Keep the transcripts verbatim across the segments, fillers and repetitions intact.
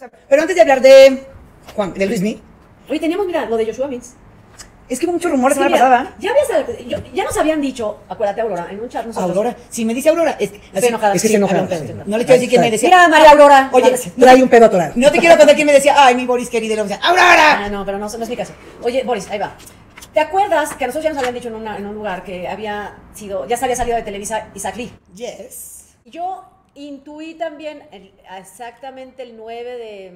a... Pero antes de hablar de Juan, de Luismi. Oye, teníamos, mira, lo de Joshua Vince. Es que hubo mucho rumor la Sí, semana mira, pasada. Ya, habías, yo- ya nos habían dicho, acuérdate, Aurora, en un chat nosotros. Aurora, si me dice Aurora, es, Estoy enojada. es que Sí, se enoja. había un pedo, sí. No le quiero decir quién me decía. Mira, María Aurora. Oye, No, no, Trae un pedo atorado. no te quiero contar quién me decía, ay, mi Boris querido, y luego decía, ¡Aurora! Ah, no, pero no, no es mi caso. Oye, Boris, ahí va. ¿Te acuerdas que a nosotros ya nos habían dicho en, una- en un lugar que había sido, ya se había salido de Televisa Isaac Lee? Yes. Yo intuí también el- exactamente el nueve de,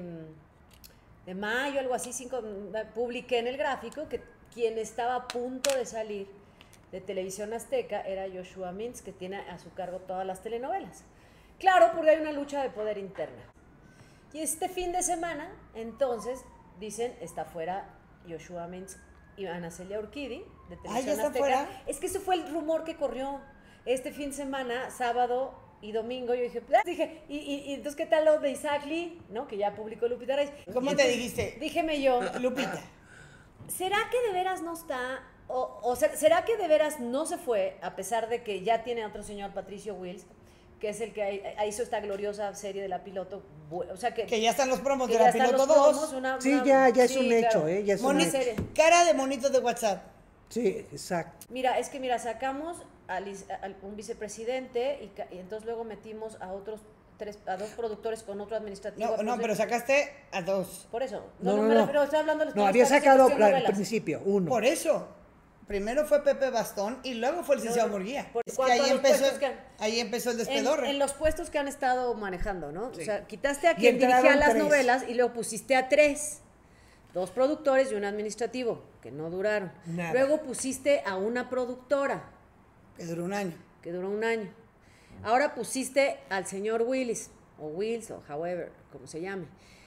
mm, de mayo, algo así, cinco, mm, publiqué en el gráfico que quien estaba a punto de salir de Televisión Azteca era Joshua Mintz, que tiene a su cargo todas las telenovelas. Claro, porque hay una lucha de poder interna. Y este fin de semana, entonces, dicen, está fuera Joshua Mintz y Ana Celia Urquidi de Televisión Ah, ¿ya está Azteca. fuera? Es que ese fue el rumor que corrió este fin de semana, sábado y domingo. Yo dije, "Ah", dije, ¿y, y, y entonces qué tal lo de Isaac Lee? ¿No? Que ya publicó Lupita Reyes. ¿Cómo Y te entonces, dijiste? Díjeme yo, Lupita. ¿será que de veras no está? O, o ser- ¿será que de veras no se fue, a pesar de que ya tiene a otro señor, Patricio Wills, que es el que hay- hizo esta gloriosa serie de la piloto? Bu- O sea, que, Que ya están los promos que de ya la están piloto los promos, dos. una- Sí, una- ya, ya es sí, un claro. hecho, ¿eh? Ya es un Moni- hecho. serie. cara de monitos de WhatsApp. Sí, exacto. Mira, es que mira, sacamos al is- al- un vicepresidente y, ca- y entonces luego metimos a otros tres, a dos productores con otro administrativo. No, no, Entonces, pero sacaste a dos. por eso. No, no, me no. refiero, estoy hablando de los No, que había están en sacado cuestión al novelas. principio, uno. Por eso. Primero fue Pepe Bastón y luego fue el licenciado No, no, Murguía. por Es que cuanto ahí a los empezó, puestos que han- ahí empezó el En, despedorre. en los puestos que han estado manejando, ¿no? Sí. O sea, quitaste a Y quien dirigía entraron las tres. novelas y luego pusiste a tres. Dos productores y un administrativo, que no duraron. Nada. Luego pusiste a una productora, Que duró un año. que duró un año. Ahora pusiste al señor Willis, o Wills, o however, como se llame.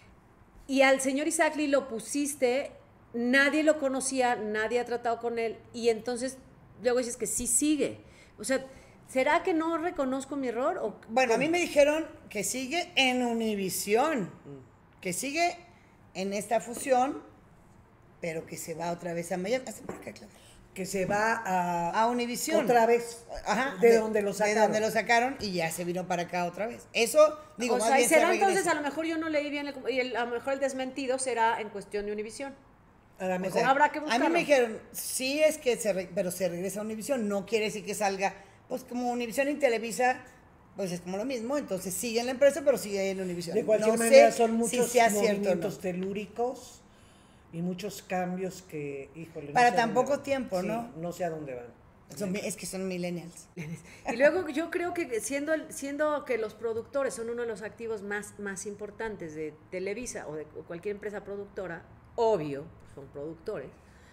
Y al señor Isaac Lee lo pusiste, nadie lo conocía, nadie ha tratado con él, y entonces luego dices que sí sigue. O sea, ¿será que no reconozco mi error? O Bueno, a mí me dijeron que sigue en Univisión, que sigue en esta fusión, pero que se va otra vez a Miami. Hazte por acá, Claudia. Que se va a, A Univisión. otra vez Ajá, de, donde lo De sacaron. donde lo sacaron y ya se vino para acá otra vez. Eso, digo, o más sea, y bien se será regresa. entonces, a lo mejor yo no leí bien, el- y el- a lo mejor el desmentido será en cuestión de Univisión. A lo O mejor. sea, habrá que a mí buscarlo. me dijeron, sí es que se, re- pero se regresa a Univisión, no quiere decir que salga, pues como Univisión y Televisa, pues es como lo mismo, entonces sigue en la empresa, pero sigue en Univisión. De cualquier no manera, sé son muchos si sea cierto o no. movimientos telúricos y muchos cambios que, híjole. no Para sé a tan dónde poco van. tiempo, Sí, ¿no? No sé a dónde van. Son mi- es que son millennials. Y luego yo creo que siendo, el- siendo que los productores son uno de los activos más, más importantes de Televisa o de cualquier empresa productora, obvio, son productores,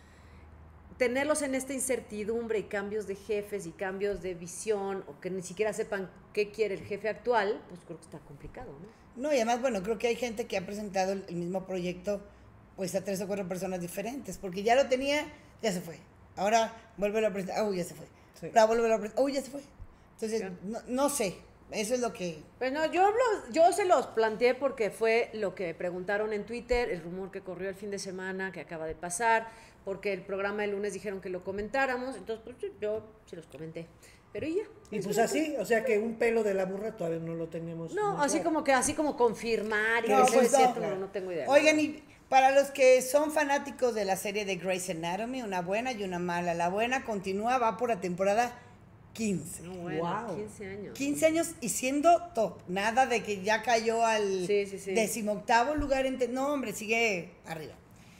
tenerlos en esta incertidumbre y cambios de jefes y cambios de visión, o que ni siquiera sepan qué quiere el jefe actual, pues creo que está complicado, ¿no? No, y además, bueno, creo que hay gente que ha presentado el, el mismo proyecto, pues a tres o cuatro personas diferentes, porque ya lo tenía, ya se fue. Ahora vuelve a presentar, uy, ya se fue. Sí. Ahora vuelve a presentar, uy, ya se fue. Entonces, Claro. no, no sé, eso es lo que... Pues no, yo, los- yo se los planteé porque fue lo que preguntaron en Twitter, el rumor que corrió el fin de semana, que acaba de pasar, porque el programa del lunes dijeron que lo comentáramos, entonces pues yo se los comenté. Pero y ya. Y pues así, o sea que un pelo de la burra todavía no lo tenemos. No, muy así claro. como que así como confirmar y No, decir pues es no, cierto, claro. no, no tengo idea. Oigan, y para los que son fanáticos de la serie de Grey's Anatomy, una buena y una mala. La buena continúa, va por la temporada quince. No, bueno, Wow. quince años. quince años y siendo top. Nada de que ya cayó al Sí, sí, sí. decimoctavo lugar. En te- no, hombre, sigue arriba.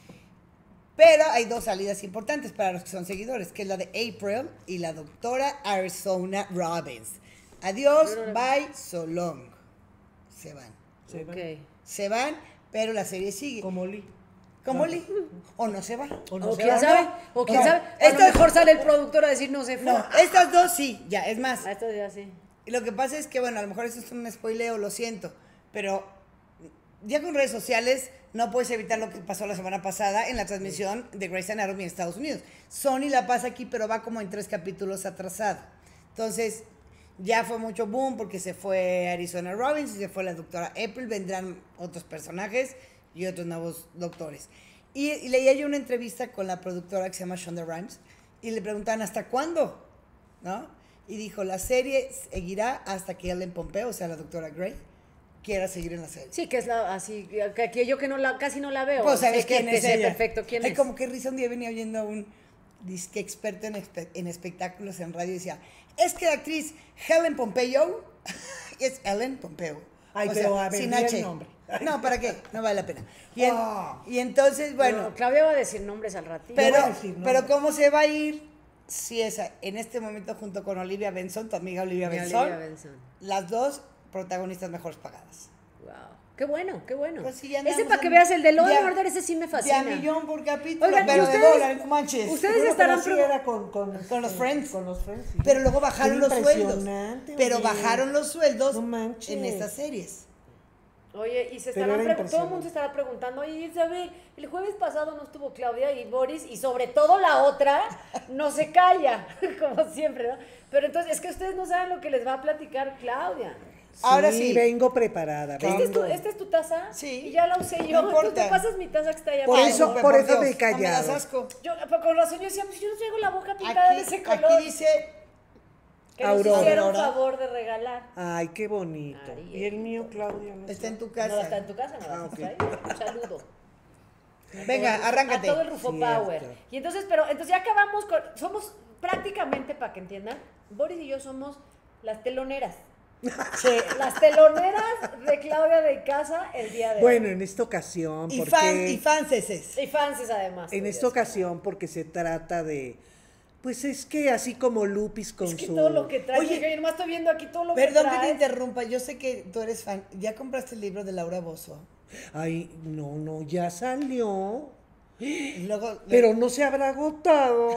Pero hay dos salidas importantes para los que son seguidores, que es la de April y la doctora Arizona Robbins. Adiós, Yo no la- bye, so long. Se van. Se van Ok. Se van, pero la serie sigue. como Lee. ¿Cómo Lee? ¿O no se va? O no O se quién va. sabe, o quién No. sabe, a Esto lo es- mejor sale el productor a decir no se fue. No, estas dos sí, ya, es más. A esto ya sí. Y lo que pasa es que, bueno, a lo mejor eso es un spoileo, lo siento, pero ya con redes sociales no puedes evitar lo que pasó la semana pasada en la transmisión de Grey's Anatomy en Estados Unidos. Sony la pasa aquí, pero va como en tres capítulos atrasado. Entonces, ya fue mucho boom porque se fue Arizona Robbins y se fue la doctora April, vendrán otros personajes y otros nuevos doctores. Y, y leía yo una entrevista con la productora que se llama Shonda Rhimes y le preguntaban, ¿hasta cuándo? ¿No? Y dijo, la serie seguirá hasta que Ellen Pompeo, o sea, la doctora Grey, quiera seguir en la serie. Sí, que es la, así, que, que yo que no la, casi no la veo. Pues sabes sé que- quién que es sé ella. perfecto quién Ay, es. como que risa un día venía oyendo a un disque experto en, espe- en espectáculos en radio y decía, es que la actriz Helen Pompeo es Ellen Pompeo. Ay, O pero sea, a ver, sin di el H. nombre. No, ¿para qué? No vale la pena. Y, en- Ah. y entonces, bueno, No, Claudia va a decir nombres al ratito. pero, voy a decir nombres. pero ¿cómo se va a ir si esa, en este momento junto con Olivia Benson, tu amiga Olivia Mi Benson, Olivia Benson. las dos protagonistas mejores pagadas? Wow. Qué bueno, qué bueno. Pues sí, ya ese andamos para que en- veas el de Law ya- and Order, ese sí me De fascina. a millón por capítulo, Oigan, pero ustedes- de dólares, no manches. ustedes Bueno, estarán pero así pregun- era con, con, Con los este, Friends. Con los Friends, sí. Pero luego bajaron Qué los sueldos. impresionante, Pero oye. bajaron los sueldos No manches. en estas series. Oye, y se Pero estarán era pregun- todo el mundo se estará preguntando, oye, Isabel, el jueves pasado no estuvo Claudia y Boris, y sobre todo la otra no se calla, como siempre, ¿no? Pero entonces, es que ustedes no saben lo que les va a platicar Claudia. Ahora sí. vengo preparada. ¿Esta es, tu, vengo. esta es tu taza? Sí. Y ya la usé yo. No Tú te importa. pasas mi taza que está allá Por abajo. eso- Ay, por eso Dios, me he no me das callado. asco. Yo, pues, con razón, yo decía, pues yo no traigo la boca pintada de ese Aquí, color. aquí dice, que nos Aurora. hicieron Aurora. favor de regalar. Ay, qué bonito. Ay, y el mío, Claudia. ¿no está en tu No, casa. está en tu casa, no Ah, está ok. ahí. Un saludo. Venga, A todo el- arráncate. A todo el Rufo Cierto. Power. Y entonces, pero entonces ya acabamos con. Somos prácticamente, para que entiendan, Boris y yo somos las teloneras. Sí. Las teloneras de Claudia de Casa el día de hoy. Bueno, en esta ocasión, Y, porque fan, y fanses. Y fanses además. en tú esta dirías. ocasión, porque se trata de, pues es que así como Lupis con Es que su, todo lo que trae. Oye, Oye, yo nomás estoy viendo aquí todo lo Perdón que que trae. te interrumpa, yo sé que tú eres fan. ¿Ya compraste el libro de Laura Bozzo? ay, no, no, ya salió, Y luego, pero no se habrá agotado.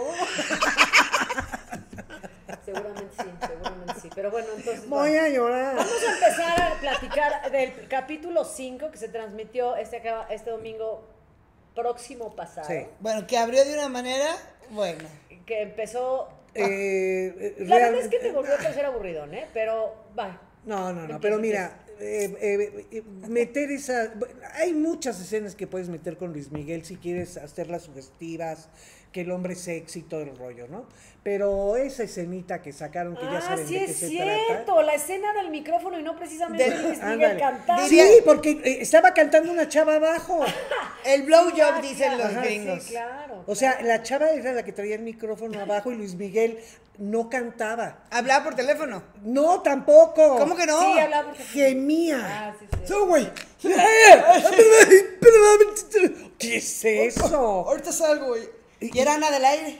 Seguramente sí, seguramente sí. Pero bueno, entonces. Voy va. a llorar. Vamos a empezar a platicar del capítulo cinco que se transmitió este, acá- este domingo próximo pasado. Sí. bueno, que abrió de una manera, bueno. Que empezó. Eh, La real- verdad es que te volvió a parecer aburridón, ¿eh? Pero, va. No, no, no, Empieza, pero empieza. mira, eh, eh, eh, meter esa... bueno, hay muchas escenas que puedes meter con Luis Miguel si quieres hacerlas sugestivas, que el hombre sexy y todo el rollo, ¿no? Pero esa escenita que sacaron, que ya Ah, saben sí de qué es se cierto. trata. La escena del micrófono y no precisamente De- Luis Miguel Ándale. cantando. Sí, porque eh, estaba cantando una chava abajo. El blowjob, Ah, dicen claro. los Ajá, gringos. Sí, claro. O sea, la chava era la que traía el micrófono abajo y Luis Miguel no cantaba. Hablaba por teléfono. No, tampoco. ¿Cómo que no? Sí, hablaba porque. Gemía. Ah, sí, sí. So, güey. ¿Qué es eso? Ahorita salgo, güey. Y era Ana del Aire.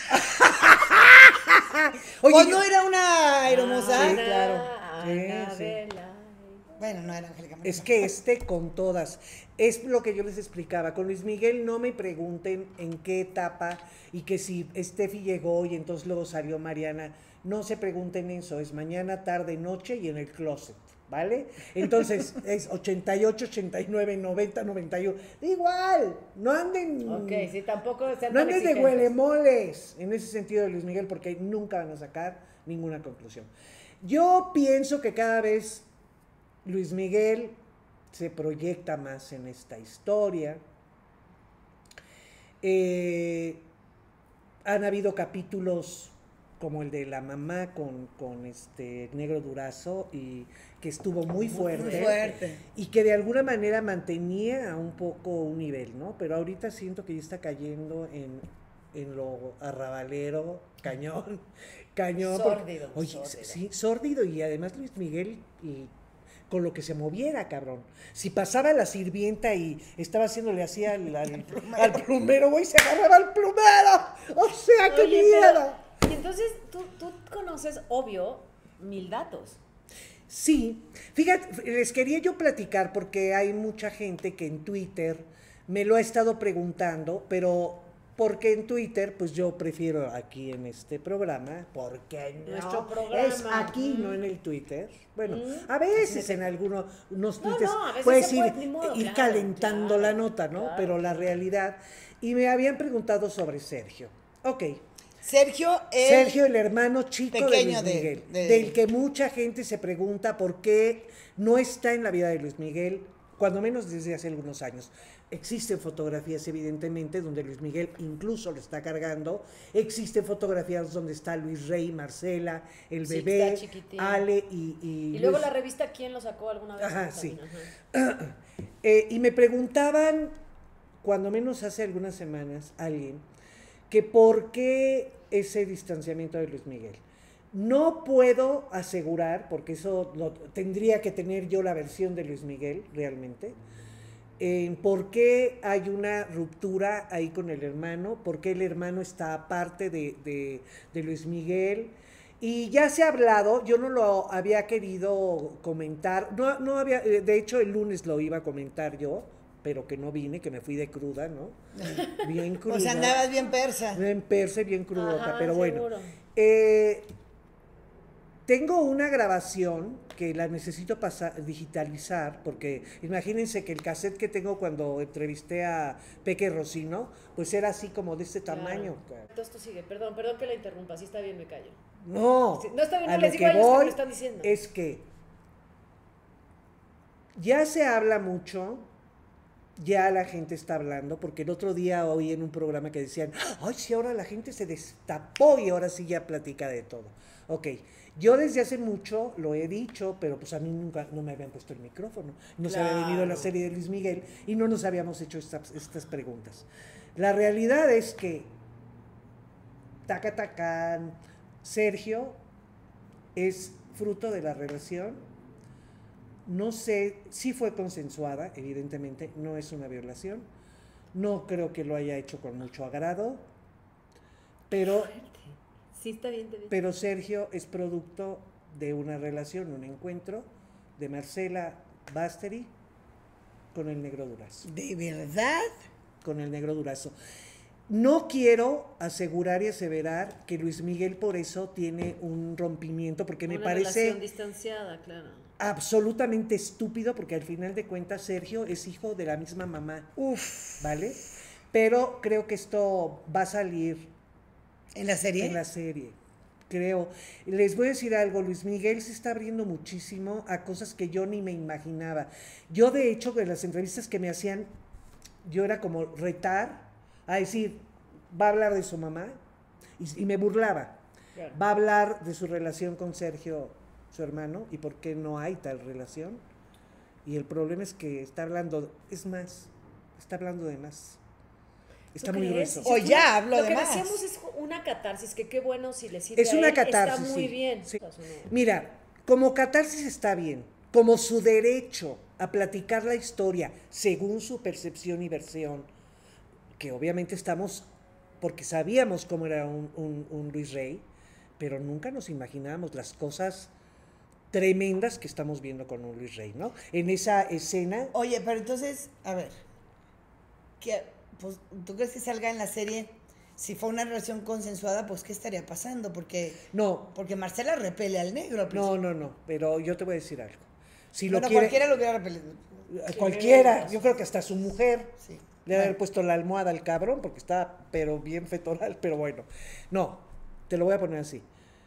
Oye, ¿O yo- no era una hermosa? Sí, claro. Ana, Sí, Ana sí. del Aire. Bueno, no era Angélica María. Es que este con todas. Es lo que yo les explicaba. Con Luis Miguel no me pregunten en qué etapa y que si Steffi llegó y entonces luego salió Mariana. No se pregunten eso. Es mañana, tarde, noche y en el closet. ¿Vale? Entonces es ochenta y ocho, ochenta y nueve, noventa, noventa y uno. Igual. No anden. Ok, sí, tampoco sean No tan andes de exigentes. huelemoles en ese sentido de Luis Miguel porque nunca van a sacar ninguna conclusión. Yo pienso que cada vez Luis Miguel se proyecta más en esta historia. Eh, han habido capítulos como el de la mamá con, con este Negro Durazo y que estuvo muy fuerte, Muy fuerte. y que de alguna manera mantenía un poco un nivel, ¿no? Pero ahorita siento que ya está cayendo en, en lo arrabalero, cañón, cañón. porque- Sórdido, Oye, sórdido. sí, sórdido, y además Luis Miguel y con lo que se moviera, cabrón. Si pasaba la sirvienta y estaba haciéndole así al, al, al plumero, güey, se agarraba al plumero. O sea, qué Oye, miedo. pero- y entonces tú, tú conoces, obvio, mil datos. Sí, fíjate, les quería yo platicar porque hay mucha gente que en Twitter me lo ha estado preguntando, pero porque en Twitter, pues yo prefiero aquí en este programa, porque no Nuestro programa. es aquí, no en el Twitter. Bueno, Mm. a veces en algunos unos No, tweets no, a veces puedes se ir, puede, ni modo, ir claro, calentando claro, la nota, ¿no? claro. Pero la realidad, y me habían preguntado sobre Sergio. Ok. Sergio es. Sergio, el hermano chico de pequeño Luis de- Miguel, de- del que mucha gente se pregunta por qué no está en la vida de Luis Miguel cuando menos desde hace algunos años. Existen fotografías, evidentemente, donde Luis Miguel incluso lo está cargando. Existen fotografías donde está Luis Rey, Marcela, el Sí, bebé, está chiquitín. Ale y... Y, Y luego Luis- la revista ¿Quién lo sacó alguna vez? Ajá, No sí. sabía, ajá. Eh, y me preguntaban, cuando menos hace algunas semanas, alguien, que por qué ese distanciamiento de Luis Miguel. No puedo asegurar, porque eso lo, tendría que tener yo la versión de Luis Miguel, realmente, en por qué hay una ruptura ahí con el hermano, por qué el hermano está aparte de, de, de Luis Miguel. Y ya se ha hablado, yo no lo había querido comentar, no, no había, de hecho el lunes lo iba a comentar yo, pero que no vine, que me fui de cruda, ¿no? Bien cruda. O sea, andabas bien persa. Bien persa, bien crudota, Ajá, pero bueno. seguro. Eh, tengo una grabación que la necesito pasar, digitalizar, porque imagínense que el cassette que tengo cuando entrevisté a Peque Rocino, pues era así como de este Claro. tamaño. Entonces esto sigue, perdón, perdón que la interrumpa, si está bien me callo. No, Sí, no está bien, no a les lo digo a que ellos que me voy lo están diciendo. es que ya se habla mucho, ya la gente está hablando, porque el otro día oí en un programa que decían, ay, sí, ahora la gente se destapó y ahora sí ya platica de todo. Ok, yo desde hace mucho lo he dicho, pero pues a mí nunca, no me habían puesto el micrófono, no se había venido la Claro. serie de Luis Miguel y no nos habíamos hecho estas, estas preguntas. La realidad es que, taca tacán, Sergio es fruto de la relación. No sé, sí fue consensuada, evidentemente, no es una violación. No creo que lo haya hecho con mucho agrado, pero, Sí, está bien, está bien. pero Sergio es producto de una relación, un encuentro de Marcela Basteri con el Negro Durazo. ¿De verdad? Con el Negro Durazo. No quiero asegurar y aseverar que Luis Miguel por eso tiene un rompimiento, porque me Una parece relación distanciada, claro. absolutamente estúpido, porque al final de cuentas Sergio es hijo de la misma mamá, Uf. ¿vale? Pero creo que esto va a salir ¿En la serie? en la serie, creo. Les voy a decir algo, Luis Miguel se está abriendo muchísimo a cosas que yo ni me imaginaba. Yo, de hecho, en las entrevistas que me hacían, yo era como retar a decir, va a hablar de su mamá, y, y me burlaba. Claro. Va a hablar de su relación con Sergio, su hermano, y por qué no hay tal relación. Y el problema es que está hablando, es más, está hablando de más. Está ¿Tú muy crees? grueso. O ya hablo Lo de que más. decíamos es una catarsis, que qué bueno si le sirve Es a una él, catarsis, está muy sí, bien. sí. O sea, no- Mira, como catarsis está bien, como su derecho a platicar la historia según su percepción y versión, que obviamente estamos, porque sabíamos cómo era un, un- un Luis Rey, pero nunca nos imaginábamos las cosas tremendas que estamos viendo con un Luis Rey, ¿no? En esa escena, Oye, pero entonces, a ver, ¿qué, pues, ¿tú crees que salga en la serie? Si fue una relación consensuada, pues ¿qué estaría pasando? Porque, no, porque Marcela repele al negro. al no, principio. no, no, pero yo te voy a decir algo. Si lo Bueno, quiere, cualquiera lo hubiera repelido. cualquiera, yo creo que hasta su mujer. Sí. Le haber Bueno. puesto la almohada al cabrón porque está, pero bien fetoral, pero bueno. No, te lo voy a poner así.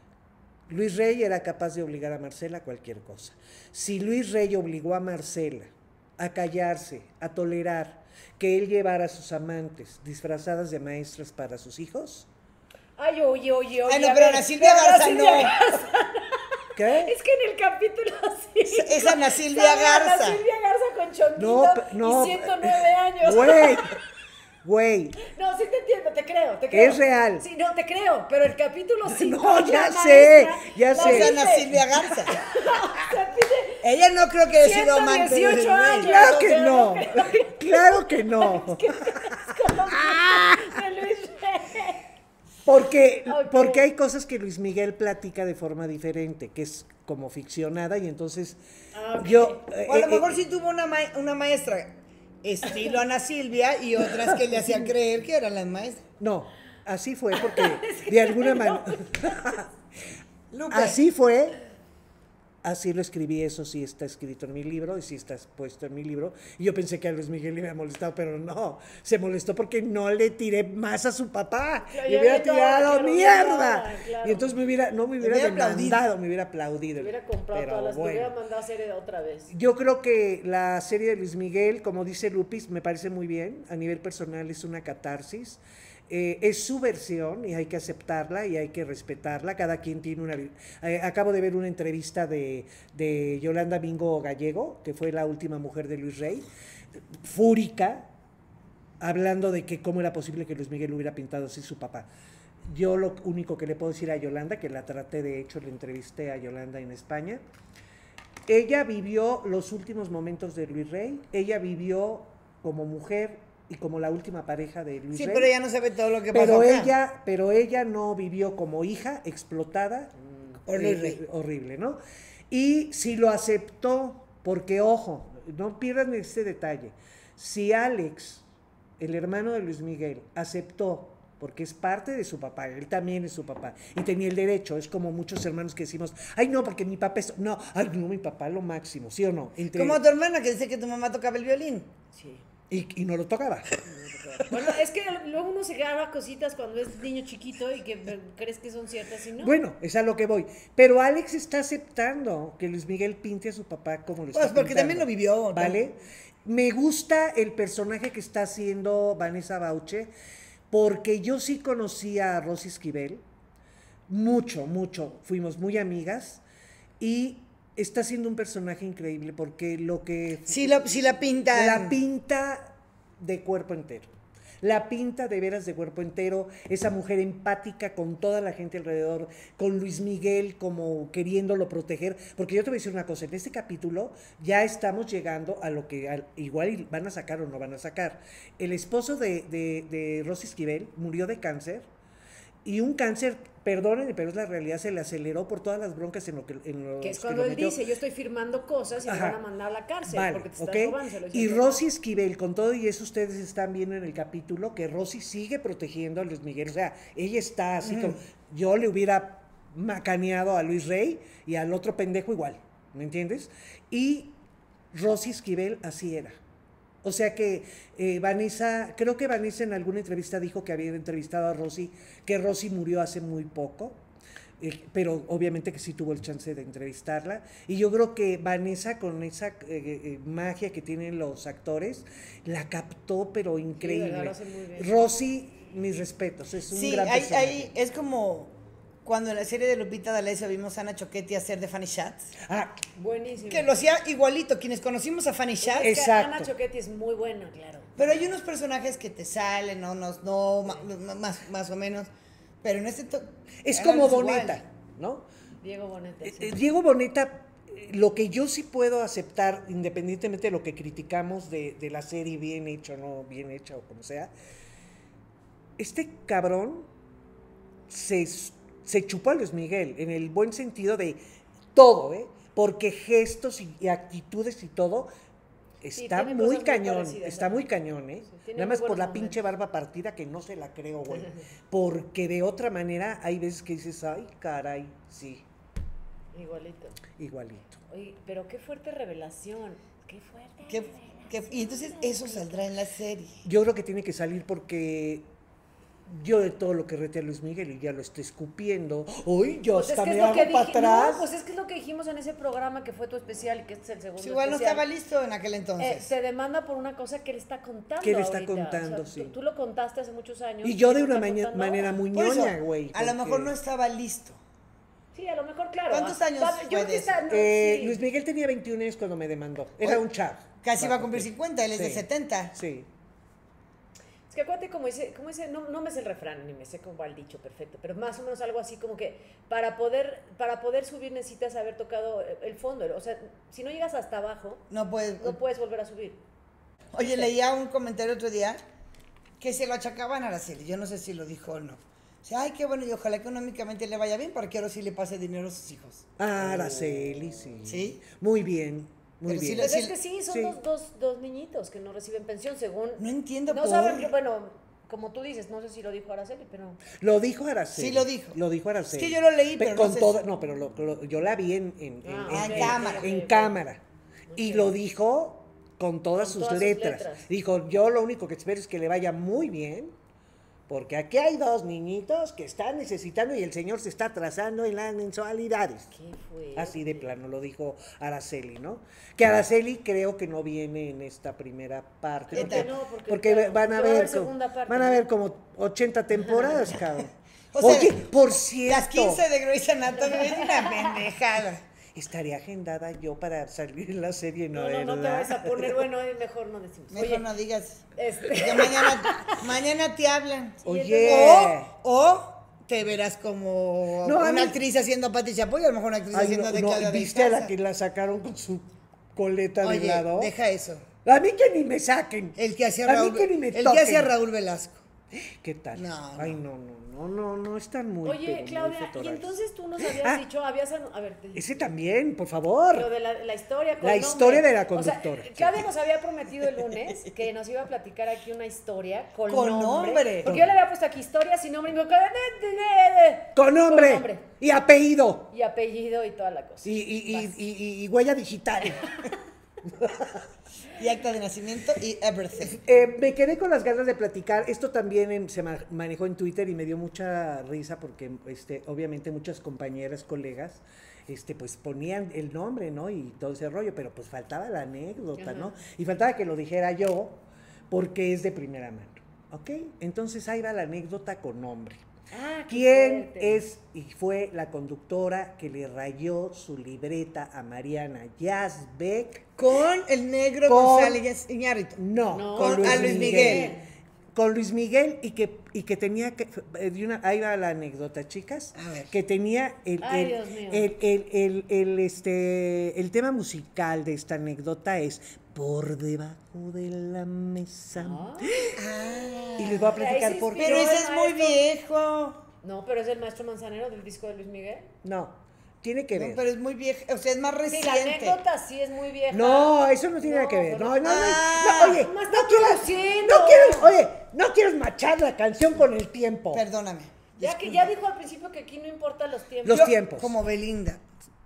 Luis Rey era capaz de obligar a Marcela a cualquier cosa. Si Luis Rey obligó a Marcela a callarse, a tolerar que él llevara a sus amantes disfrazadas de maestras para sus hijos, Ay, oye, oye, oye. Ay, no, a pero ver, Ana Silvia pero Ana Garza Silvia no. Garza. ¿qué? Es que en el capítulo sí. Es Ana Silvia sale Ana Garza. Silvia Garza con chonquito No, pe- no, y ciento nueve años. Güey, güey, No, sí te entiendo, te creo, te creo. Es real. Sí, no, te creo, pero el capítulo cinco. No, ya la sé, maestra, ya la sé. Es dice, Ana Silvia Garza. se pide Ella no creo que haya sido amante de ciento dieciocho Luis Rey. años. claro o que sea, no, no creo claro que no. con los de Luis Rey. Porque, Ok. porque hay cosas que Luis Miguel platica de forma diferente, que es como ficcionada, y entonces Ah, ok. yo... eh, O a lo eh, mejor eh, sí tuvo una, ma- una maestra estilo Ana Silvia y otras que le hacían creer que eran las maestras. no, así fue porque de alguna manera... Lupe, Así fue Así lo escribí, eso sí está escrito en mi libro y sí está puesto en mi libro. Y yo pensé que a Luis Miguel le había molestado, pero no. Se molestó porque no le tiré más a su papá. Claro, Le ya hubiera le estaba, tirado claro, mierda. claro, claro. Y entonces me hubiera, no me hubiera, hubiera demandado, aplaudido. me hubiera aplaudido. Te hubiera comprado Pero todas las, bueno. te hubiera mandado a hacer otra vez. Yo creo que la serie de Luis Miguel, como dice Lupis, me parece muy bien. A nivel personal es una catarsis. Eh, es su versión y hay que aceptarla y hay que respetarla. Cada quien tiene una... Eh, acabo de ver una entrevista de, de Yolanda Mingo Gallego, que fue la última mujer de Luis Rey, fúrica, hablando de que cómo era posible que Luis Miguel hubiera pintado así su papá. Yo lo único que le puedo decir a Yolanda, que la traté, de hecho, le entrevisté a Yolanda en España, ella vivió los últimos momentos de Luis Rey, ella vivió como mujer y como la última pareja de Luis Sí, Rey. pero ella no sabe todo lo que pasó Pero acá. ella, pero ella no vivió como hija explotada, Por Luis eh, Rey. horrible, ¿no? Y si lo aceptó, porque ojo, no pierdan este detalle, si Alex, el hermano de Luis Miguel, aceptó, porque es parte de su papá, él también es su papá, y tenía el derecho, es como muchos hermanos que decimos, ay no, porque mi papá es, no, ay no, mi papá lo máximo, ¿sí o no? Entre, Como tu hermana que dice que tu mamá tocaba el violín. Sí. y, y no lo tocaba. Bueno, es que luego uno se graba cositas cuando es niño chiquito y que crees que son ciertas y no. Bueno, es a lo que voy. Pero Alex está aceptando que Luis Miguel pinte a su papá como lo está Pues porque pintando, también lo vivió. ¿vale? Me gusta el personaje que está haciendo Vanessa Bauche, porque yo sí conocí a Rosy Esquivel, mucho, mucho, fuimos muy amigas, y está haciendo un personaje increíble, porque lo que... Sí, la, sí la pinta. La pinta de cuerpo entero. La pinta de veras de cuerpo entero, esa mujer empática con toda la gente alrededor, con Luis Miguel como queriéndolo proteger, porque yo te voy a decir una cosa, en este capítulo ya estamos llegando a lo que al, igual van a sacar o no van a sacar. El esposo de, de, de Rosy Esquivel murió de cáncer, y un cáncer, perdónenme, pero es la realidad, se le aceleró por todas las broncas en lo que en los que es que cuando lo él metió. dice, yo estoy firmando cosas y me Ajá. van a mandar a la cárcel Vale, porque te estás ok. robando. Se lo dice Y a tu Rosy Esquivel, con todo y eso ustedes están viendo en el capítulo, que Rosy sigue protegiendo a Luis Miguel. O sea, ella está así como, yo le hubiera macaneado a Luis Rey y al otro pendejo igual, ¿me entiendes? Y Rosy Esquivel así era. O sea que eh, Vanessa, creo que Vanessa en alguna entrevista dijo que había entrevistado a Rosy, que Rosy murió hace muy poco, eh, pero obviamente que sí tuvo el chance de entrevistarla. Y yo creo que Vanessa, con esa eh, eh, magia que tienen los actores, la captó, pero increíble. verdad, lo hace muy bien. Rosy, mis respetos, es un Sí, gran hay, personaje. hay- es como cuando en la serie de Lupita D'Alessio vimos a Ana Choquetti hacer de Fanny Schatz, Ah, Buenísimo. que lo hacía igualito. Quienes conocimos a Fanny Schatz, Es que Exacto. Ana Choquetti es muy buena, claro. pero hay unos personajes que te salen, no, no, no ma- ma- más, más o menos. Pero en este... to- es eran como igual. Boneta, ¿no? Diego Boneta. Eh, sí. eh, Diego Boneta, eh, lo que yo sí puedo aceptar, independientemente de lo que criticamos de, de la serie, bien hecha o no bien hecha o como sea, este cabrón se, se chupó a Luis Miguel, en el buen sentido de todo, ¿eh? Porque gestos y, y actitudes y todo está tiene muy cosas muy cañón, parecidas, está ¿no? muy cañón, ¿eh? Sí, tiene Nada muy más por buenos la pinche momentos. barba partida que no se la creo, güey. Porque de otra manera hay veces que dices, ay, caray, sí, Igualito. igualito. Oye, pero qué fuerte revelación. Qué fuerte. Que- revelación. que- y entonces eso saldrá en la serie. Yo creo que tiene que salir porque yo de todo lo que rete a Luis Miguel y ya lo estoy escupiendo. Uy, yo Pues es hasta que es me lo hago que para dije- atrás. No, pues es que es lo que dijimos en ese programa que fue tu especial y que este es el segundo Pues igual no especial. estaba listo en aquel Eh, entonces. se demanda por una cosa que él está contando. Que él está ahorita. contando, O sea, sí. Tú, tú lo contaste hace muchos años. Y yo él de lo una está maña- contando manera ahora. muy Por eso, ñoña, güey. a lo porque, mejor no estaba listo. Sí, a lo mejor, claro. ¿Cuántos Ah, años va- fue yo creo de que eso? está- no, eh, sí. Luis Miguel tenía veintiún años cuando me demandó. Era Oye, un chavo. Casi va a Bajo, cumplir sí. cincuenta, él es de Sí. setenta. Sí. Es que acuérdate como dice, como dice no, no me sé el refrán, ni me sé cómo va el dicho perfecto, pero más o menos algo así como que para poder, para poder subir necesitas haber tocado el fondo. O sea, si no llegas hasta abajo, No puedes. no puedes volver a subir. Oye, leía un comentario otro día que se lo achacaban a la serie. Yo no sé si lo dijo o no. O sea, ay, qué bueno, y ojalá económicamente le vaya bien para que ahora sí le pase dinero a sus hijos. Ah, Araceli, sí. ¿Sí? Muy bien, muy Pero sí bien. le- Pues Sí, es que sí, son sí. Dos, dos, dos niñitos que no reciben pensión según... No entiendo No por... saben que, bueno, como tú dices, no sé si lo dijo Araceli, pero... Lo dijo Araceli. Sí lo dijo. Lo dijo Araceli. Es que yo lo leí, Pe- pero con no sé toda- si- No, pero lo- lo- yo la vi en, en, en- Ah, en- ok, en- cámara. en ok, ok. cámara. Y Ok. lo dijo con todas, Con sus, todas sus letras. letras. Dijo, yo lo único que espero es que le vaya muy bien, porque aquí hay dos niñitos que están necesitando y el señor se está atrasando en las mensualidades. ¿Qué fue? Así de plano lo dijo Araceli, ¿no? Que Araceli creo que no viene en esta primera parte. ¿Por qué no? Porque, porque claro, van a porque va a ver, haber como, segunda parte, van a ¿no? ver como ochenta temporadas, cabrón. O sea, Oye, por cierto, Las quince de Grey's Anatomy es una pendejada. estaría agendada yo para salir en la serie, no, No, no, no te ¿verdad? vas a poner, bueno, es mejor no decimos. Mejor Oye, no digas. este... Ya mañana, mañana te hablan. Oye, O, o te verás como No, a una mí- actriz haciendo Pati Chapoy, a lo mejor una actriz ay, haciendo no, de no, Claudia ¿viste a la Casa. que la sacaron con su coleta de Oye, lado? deja eso. A mí que ni me saquen. El que hacía A mí Raúl, que ni me el que toquen. hacía Raúl Velasco. ¿Qué tal? No, Ay, no, no, no, no, no, están muy pero Oye, muy Claudia, y fetorales. entonces tú nos habías Ah. dicho, habías... anu- A ver, te- Ese también, por favor. Lo de la, la historia con La nombre. historia de la O sea, conductora. Claudia nos había prometido el lunes que nos iba a platicar aquí una historia con, Con nombre. nombre. Porque yo le había puesto aquí historia sin nombre y me dijo, Con nombre, Con nombre. y apellido y apellido y toda la cosa. y, y, y, Vas. y- y- y huella digital. Y acta de nacimiento y everything. Eh, me quedé con las ganas de platicar. Esto también en- se ma- manejó en Twitter y me dio mucha risa porque, este, obviamente, muchas compañeras, colegas, este, pues ponían el nombre, ¿no? Y todo ese rollo, pero pues faltaba la anécdota, Ajá. ¿no? Y faltaba que lo dijera yo porque es de primera mano, ¿ok? Entonces ahí va la anécdota con nombre. Ah, qué ¿Quién fuerte. es y fue la conductora que le rayó su libreta a Mariana Yazbek? Con el negro Con- González Iñárritu. No, No, con Luis, a Luis Miguel. Miguel. Con Luis Miguel y que, y que tenía que, eh, de una, ahí va la anécdota, chicas, A ver. que tenía el, Ay, el, Dios mío. el, el, el, el, este, el tema musical de esta anécdota es Por debajo de la mesa. Ah. Ah. Y les voy a platicar Ahí se por qué. Pero Pero ese el es muy maestro- viejo. No, pero es el maestro Manzanero del disco de Luis Miguel. No, tiene que No, ver. pero es muy viejo. O sea, es más Sí, la reciente. anécdota sí es muy vieja. No, eso no tiene No, nada que ver. pero- No, no, no, Ah, no, oye, nomás no está quieras, produciendo. no quieras, oye, no quieres machar la canción con el tiempo. Perdóname. Ya que ya dijo al principio que aquí no importan los tiempos. Los Yo, tiempos. Como Belinda.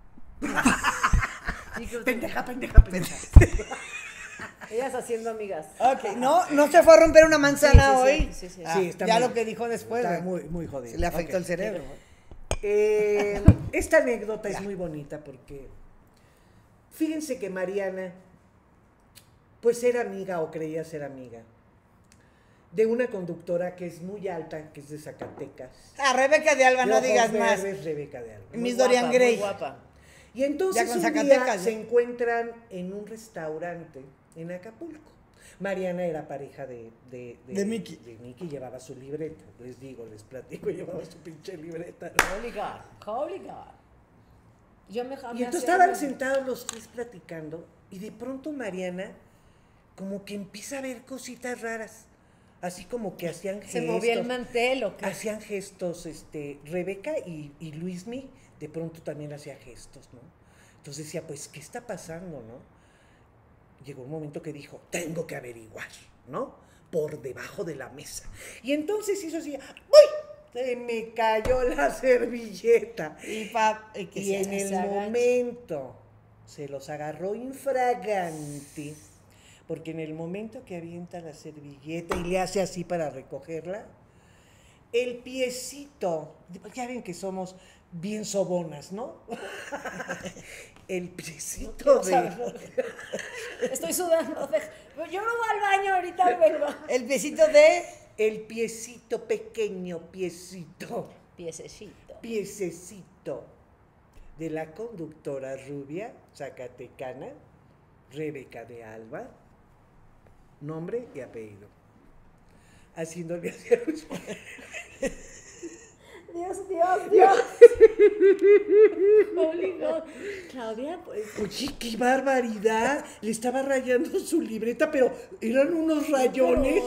Pendeja, pendeja, pendeja. Ellas haciendo amigas. Ok, no, no se fue a romper una manzana Sí, sí, hoy. sí, sí, sí. Ah, Sí, está ya muy- lo que dijo después. Está güey. muy, muy jodido. Se le afectó Ok. el cerebro. Eh, esta anécdota es muy bonita porque fíjense que Mariana pues era amiga o creía ser amiga de una conductora que es muy alta, que es de Zacatecas. Ah, Rebeca de Alba, De no ojos digas más. verdes, Rebeca de Alba. Muy Miss Dorian guapa, Gray. Muy guapa. Y entonces Ya con un día Zacatecas, se ¿no? encuentran en un restaurante en Acapulco. Mariana era pareja de, de, De Mickey. de Mickey, llevaba su libreta. Les digo, les platico, llevaba su pinche libreta. Holy God, holy God. Yo me Y me entonces hacía- estaban sentados los tres platicando y de pronto Mariana como que empieza a ver cositas raras. Así como que hacían Se gestos. movía el mantel o qué. Hacían gestos, este, Rebeca y, y Luismi de pronto también hacía gestos, ¿no? Entonces decía, pues, ¿qué está pasando, no? Llegó un momento que dijo, tengo que averiguar, ¿no? Por debajo de la mesa. Y entonces hizo así, ¡uy! Se me cayó la servilleta. Y, pa, y que Y se- en el se agacha. momento se los agarró infraganti, porque en el momento que avienta la servilleta y le hace así para recogerla, el piecito, ya ven que somos bien sobonas, ¿no? El piecito Quiero de... saberlo. Estoy sudando. deja- Yo no voy al baño, ahorita vengo. El besito de. El piecito pequeño, piecito, Piececito. piececito de la conductora rubia zacatecana, Rebeca de Alba, nombre y apellido. Haciéndole así a Luis Miguel. Dios, Dios, Dios. Holy God. Claudia, pues. Oye, qué barbaridad. Le estaba rayando su libreta, pero eran unos rayones.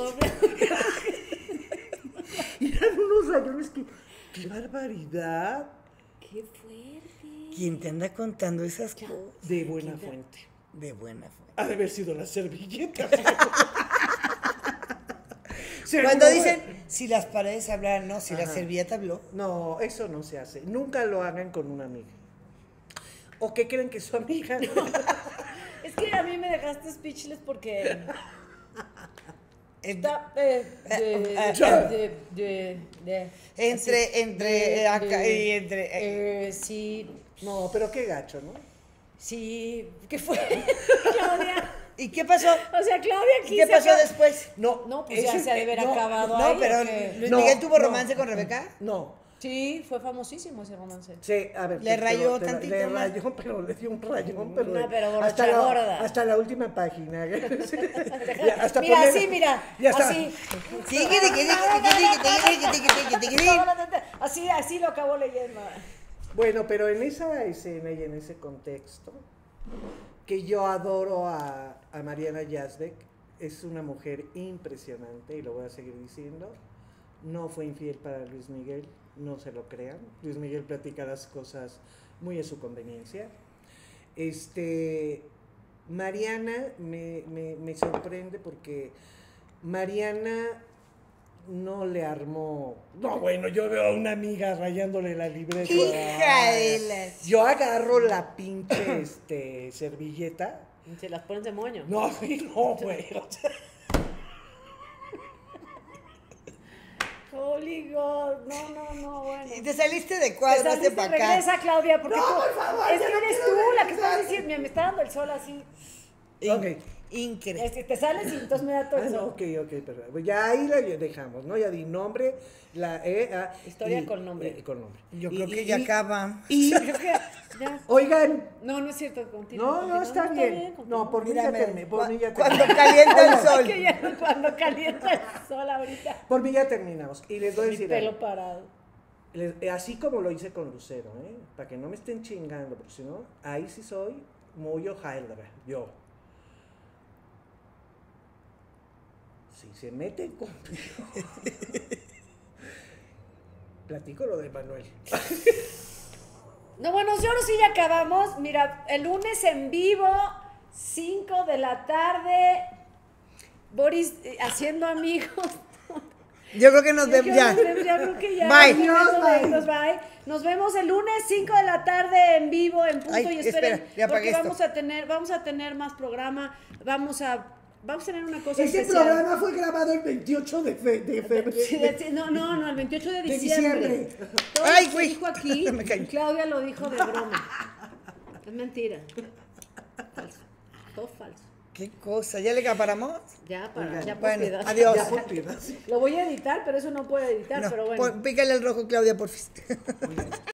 Eran unos rayones que. ¡Qué barbaridad! Qué fuerte. ¿Quién te anda contando esas Ya. cosas? De buena fuente. De buena fuente. Ha de haber sido la servilleta. Seguro, Cuando güey. dicen, si las paredes hablaran, no, si la Ajá. servilleta habló. No, eso no se hace. Nunca lo hagan con una amiga. ¿O qué creen que es su amiga? Es que a mí me dejaste speechless porque... Eh, Está, eh, de, eh, de, de, de- Entre, así, entre de- eh, acá de- y entre. eh, eh, sí, No, pero qué gacho, ¿no? sí, ¿qué fue? Claudia, ¿Y qué pasó? o sea, Claudia aquí ¿Qué se pasó acaba- después? No, No, pues ya ese- se ha de haber no, acabado No, ahí. pero ¿o qué? Luis No, Miguel tuvo no. romance con Rebeca. No. Sí, fue famosísimo ese romance. Sí, a ver. Le te- rayó te- te- tantito Le más. rayó, pero le dio un rayón. Pero No, pero borracha hasta la, gorda. Hasta la última página. Ya, hasta Mira, poner- así, mira, Ya está. así. Tiqui, tiqui, tiqui, tiqui, tiqui, tiqui, tiqui, tiqui, tiqui. Así, así lo acabó leyendo. Bueno, pero en esa escena y en ese contexto, que yo adoro a, a Mariana Yazbek, es una mujer impresionante y lo voy a seguir diciendo. No fue infiel para Luis Miguel, no se lo crean. Luis Miguel platica las cosas muy a su conveniencia. Este, Mariana me, me, me sorprende porque Mariana no le armó. No, bueno, yo veo a una amiga rayándole la libreta. Hija de las- Yo agarro la pinche este, servilleta. Se las ponen de moño. No, sí, no, güey. O sea, Holy God, no, no, no, bueno. Y te saliste de Te cuadro, saliste, hazte para acá. regresa, Claudia, porque No, tú, por favor, es ya que no eres quiero tú la que regresar. estás diciendo, mira, me está dando el sol así, Ok. Increíble. este, te sales y entonces me da todo Ah, el no, sol. ok, ok, pero ya ahí la dejamos, ¿no? Ya di nombre, la eh, ah, Historia con nombre. eh, con nombre. Yo Y- creo que y- ya y- acaba. Y, Creo que ya. oigan, No, no es cierto, continúa. no, no, continúa. está bien. continúa. No, por mí ya Mírame, terminé, por mí ya cuando terminamos. calienta el Es sol. que ya cuando calienta el sol ahorita, Por mí ya terminamos. Y les voy a mi decir pelo algo. parado. Les- eh, así como lo hice con Lucero, ¿eh? Para que no me estén chingando, porque si no, ahí sí soy muy hojaldra, yo. Si se meten conmigo. Platico lo de Manuel. No, bueno, yo ahora sí ya acabamos. Mira, el lunes en vivo, cinco de la tarde, Boris eh, haciendo amigos. Yo creo que nos vemos ya. Nos vemos, ya creo que ya. Bye. es momento de Bye. irnos, bye. Nos vemos el lunes cinco de la tarde en vivo, en punto, Ay, y esperen, espera, ya apagué porque esto. vamos a tener, vamos a tener más programa, vamos a, vamos a tener una cosa Ese especial. programa fue grabado el veintiocho de, fe- de febrero. Sí, de- no, no, no, el veintiocho de De diciembre. diciembre. Todo Ay, lo que güey. dijo aquí, Me caí. Claudia lo dijo de broma. Es mentira. Falso. Todo falso. Qué cosa, ¿ya le acaparamos? Ya, para, Oigan, ya por bueno, piedad. adiós. Ya por piedad, sí. Lo voy a editar, pero eso no puede editar, No, pero bueno. pon- pícale el rojo, Claudia, por fin.